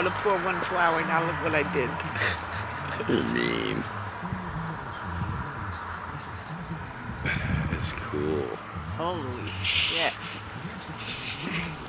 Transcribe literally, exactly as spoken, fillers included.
the poor one flower. Now look what I did. You're mean. That's cool. Holy shit.